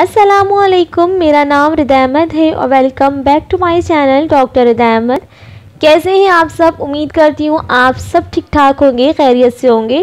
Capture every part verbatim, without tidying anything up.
अस्सलामुअलैकुम, मेरा नाम रिदा अहमद है और welcome back to my channel doctor Rida Ahmed. कैसे हैं आप सब? उम्मीद करती हूँ आप सब ठीक ठाक होंगे, खैरियत से होंगे।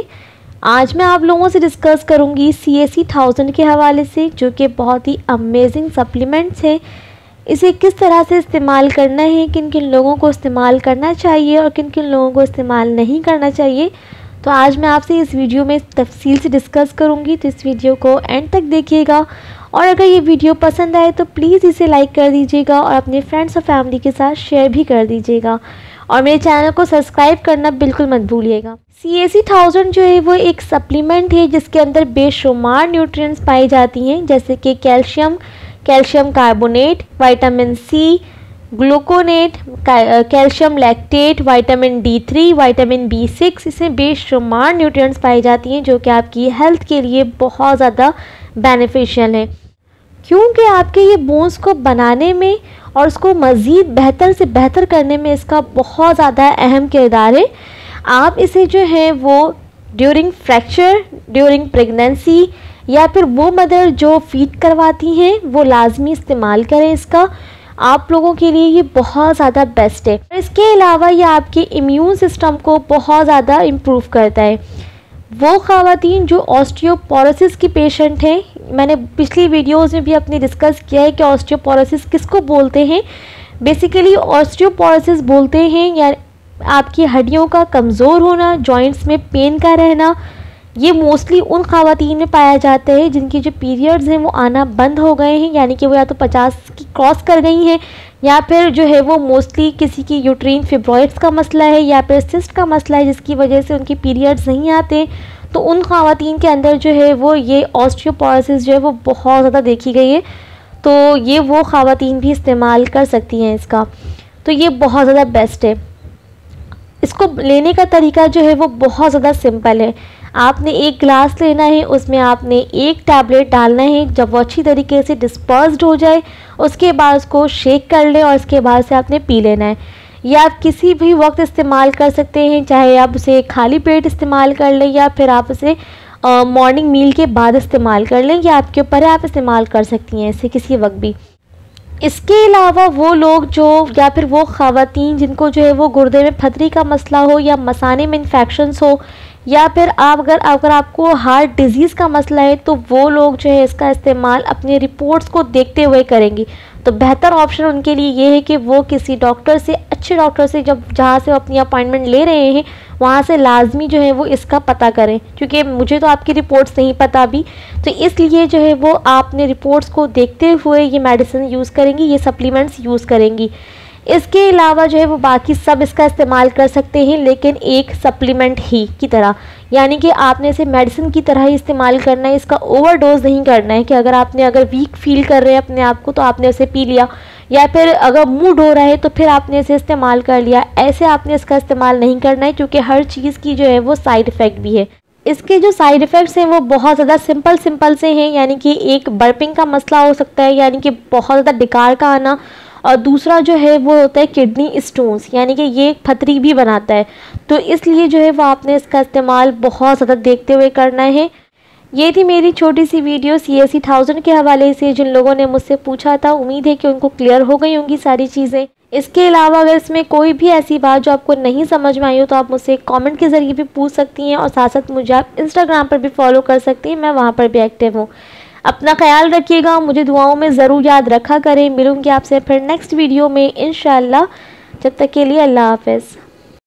आज मैं आप लोगों से डिस्कस करूँगी सी ए सी थाउजेंड के हवाले से, जो कि बहुत ही अमेजिंग सप्लीमेंट्स है। इसे किस तरह से इस्तेमाल करना है, किन किन लोगों को इस्तेमाल करना चाहिए और किन किन लोगों को इस्तेमाल नहीं करना चाहिए, तो आज मैं आपसे इस वीडियो में तफसील से डिस्कस करूँगी। तो इस वीडियो को एंड तक देखिएगा और अगर ये वीडियो पसंद आए तो प्लीज़ इसे लाइक कर दीजिएगा और अपने फ्रेंड्स और फैमिली के साथ शेयर भी कर दीजिएगा और मेरे चैनल को सब्सक्राइब करना बिल्कुल मत भूलिएगा। सी ए सी थाउजेंड जो है वो एक सप्लीमेंट है जिसके अंदर बेशुमार न्यूट्रिएंट्स पाई जाती हैं, जैसे कि calcium, calcium carbonate, vitamin C, gluconate, calcium lactate, vitamin D three, vitamin B six. इसमें बेशुमार न्यूट्रिएंट्स पाई जाती हैं जो कि आपकी हेल्थ के लिए बहुत ज़्यादा बेनिफिशियल है, क्योंकि आपके ये बोन्स को बनाने में और उसको मज़ीद बेहतर से बेहतर करने में इसका बहुत ज़्यादा अहम किरदार है। आप इसे जो है वो ड्यूरिंग फ्रैक्चर, ड्यूरिंग प्रेगनेंसी या फिर वो मदर जो फीड करवाती हैं वो लाजमी इस्तेमाल करें। इसका आप लोगों के लिए ये बहुत ज़्यादा बेस्ट है। इसके अलावा ये आपके इम्यून सिस्टम को बहुत ज़्यादा इम्प्रूव करता है। वो ख़वातीन जो ऑस्टियोपोरोसिस की पेशेंट हैं, मैंने पिछली वीडियोस में भी अपनी डिस्कस किया है कि ऑस्टियोपोरोसिस किसको बोलते हैं। बेसिकली ऑस्टियोपोरोसिस बोलते हैं या आपकी हड्डियों का कमज़ोर होना, जॉइंट्स में पेन का रहना। ये मोस्टली उन ख़वातीन में पाया जाता है जिनकी जो पीरियड्स हैं वो आना बंद हो गए हैं, यानी कि वो या तो पचास की क्रॉस कर गई हैं या फिर जो है वो मोस्टली किसी की यूट्रीन फिब्रॉइड्स का मसला है या फिर सिस्ट का मसला है जिसकी वजह से उनकी पीरियड्स नहीं आते। तो उन ख़वातीन के अंदर जो है वो ये ऑस्टियोपोरोसिस जो है वो बहुत ज़्यादा देखी गई है। तो ये वो ख़वातीन भी इस्तेमाल कर सकती हैं इसका, तो ये बहुत ज़्यादा बेस्ट है। इसको लेने का तरीका जो है वो बहुत ज़्यादा सिंपल है। आपने एक ग्लास लेना है, उसमें आपने एक टैबलेट डालना है। जब वो अच्छी तरीके से डिस्पर्स्ड हो जाए उसके बाद उसको शेक कर लें और उसके बाद से आपने पी लेना है। या आप किसी भी वक्त इस्तेमाल कर सकते हैं, चाहे आप उसे खाली पेट इस्तेमाल कर लें या फिर आप उसे मॉर्निंग मील के बाद इस्तेमाल कर लें, या आपके ऊपर है, आप इस्तेमाल कर सकती हैं इसे किसी वक्त भी। इसके अलावा वो लोग जो या फिर वो ख़वातीन जिनको जो है वो गुर्दे में फतरी का मसला हो या मसाने में इन्फेक्शंस हो या फिर आप अगर अगर आपको हार्ट डिजीज़ का मसला है, तो वो लोग जो है इसका इस्तेमाल अपनी रिपोर्ट्स को देखते हुए करेंगी। तो बेहतर ऑप्शन उनके लिए ये है कि वो किसी डॉक्टर से, अच्छे डॉक्टर से, जब जहाँ से वो अपनी अपॉइंटमेंट ले रहे हैं वहाँ से लाजमी जो है वो इसका पता करें, क्योंकि मुझे तो आपकी रिपोर्ट्स नहीं पता भी। तो इसलिए जो है वो आपने रिपोर्ट्स को देखते हुए ये मेडिसिन यूज़ करेंगी, ये सप्लीमेंट्स यूज़ करेंगी। इसके अलावा जो है वो बाकी सब इसका इस्तेमाल कर सकते हैं, लेकिन एक सप्लीमेंट ही की तरह, यानी कि आपने इसे मेडिसिन की तरह ही इस्तेमाल करना है। इसका ओवरडोज नहीं करना है कि अगर आपने अगर वीक फील कर रहे हैं अपने आप को तो आपने उसे पी लिया, या फिर अगर मूड हो रहा है तो फिर आपने इसे इस्तेमाल कर लिया। ऐसे आपने इसका इस्तेमाल नहीं करना है, क्योंकि हर चीज़ की जो है वो साइड इफ़ेक्ट भी है। इसके जो साइड इफ़ेक्ट्स हैं वो बहुत ज़्यादा सिंपल सिंपल से हैं, यानी कि एक बर्पिंग का मसला हो सकता है, यानी कि बहुत ज़्यादा डिकार का आना, और दूसरा जो है वो होता है किडनी स्टोन्स, यानी कि ये फतरी भी बनाता है। तो इसलिए जो है वो आपने इसका इस्तेमाल बहुत ज़्यादा देखते हुए करना है। ये थी मेरी छोटी सी वीडियो सी ए सी थाउजेंड के हवाले से। जिन लोगों ने मुझसे पूछा था, उम्मीद है कि उनको क्लियर हो गई होंगी सारी चीज़ें। इसके अलावा अगर इसमें कोई भी ऐसी बात जो आपको नहीं समझ में आई हो तो आप मुझसे कमेंट के ज़रिए भी पूछ सकती हैं और साथ साथ मुझे आप इंस्टाग्राम पर भी फॉलो कर सकती हैं, मैं वहाँ पर भी एक्टिव हूँ। अपना ख्याल रखिएगा, मुझे दुआओं में ज़रूर याद रखा करें। मिलूंगी आपसे फिर नेक्स्ट वीडियो में इंशाअल्लाह। जब तक के लिए अल्लाह हाफ़िज़।